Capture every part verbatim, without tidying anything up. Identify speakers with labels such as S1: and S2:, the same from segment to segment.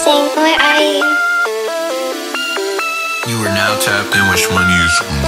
S1: ginseng boy, I.
S2: You are now tapped in with hmoney.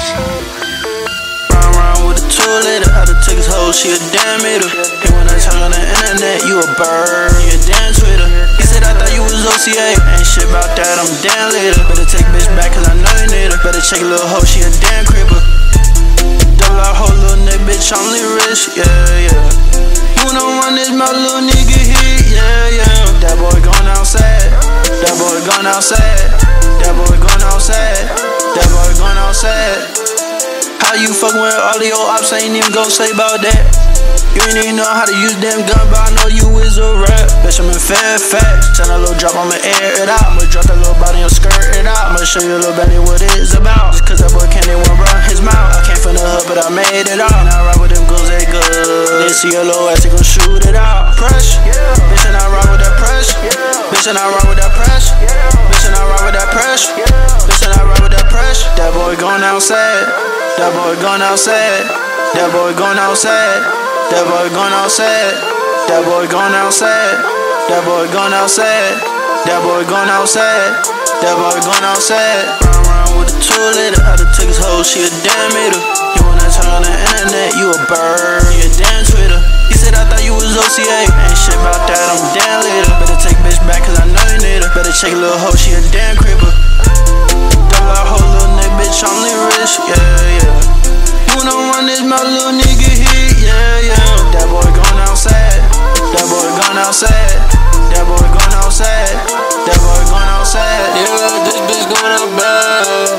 S3: Round round with a two-liter, how to take his hoe, she a damn hitter. And when I talk on the internet, you a bird, you a dance with her. He said I thought you was O C A, ain't shit about that, I'm damn later. Better take bitch back cause I know you need her. Better check a little hoe, she a damn cripper. Double out hoe, little nigga, bitch, only rich, yeah, yeah. You don't want this, my little nigga hit, yeah, yeah. That boy gone outside, that boy gone outside, that boy gone outside, that boy gone outside. How you fuckin' with all of your ops, ain't even gon' say about that. You ain't even know how to use damn gun, but I know you is a rap. Bitch, I'm in Fairfax, send a little drop, I'ma air it out. I'ma drop that little body and skirt it out. I'ma show you a little baby what it's about. Just cause that boy can't even run his mouth. I came from the hood, but I made it out. And I ride with them girls, they good. They see a little ass, they gon' shoot it out. Press, yeah. Bitch, and I ride with that press, yeah. Bitch, and I ride with that press, yeah. Bitch, and I ride with that press, yeah. Bitch, and I ride with that press. That boy gone outside, that boy gone outside, that boy gone outside. That boy gone outside, that boy gone outside, that boy gone outside, that boy gone outside, that boy gone outside. Round round with a two-liter, how to take his hoe, she a damn hitter. You wanna talk on the internet, you a bird, you a dance with her. He said I thought you was O C A, ain't shit about that, I'm damn later. Better take bitch back cause I know you need her. Better check a little hoe, she a damn cripper. Double out hoe, little nigga, bitch, only rich, yeah, yeah. You don't want this, my little nigga hit, yeah, yeah. That boy gone outside, that boy gone outside, that boy gone outside, that boy gone outside.
S4: Yeah, this bitch going out bad.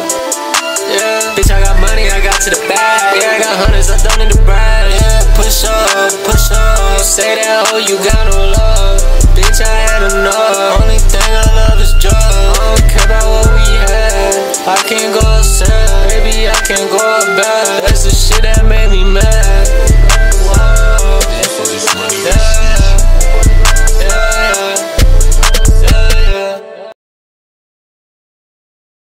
S4: Yeah, bitch, I got money, I got to the bag. Yeah, I got hundreds, I don't need to brag. Yeah, push up, push up. You say that, oh, you got no love. Bitch, I had enough. Only thing I love is drugs. I don't care about what we had. I can't go outside, baby, I can't go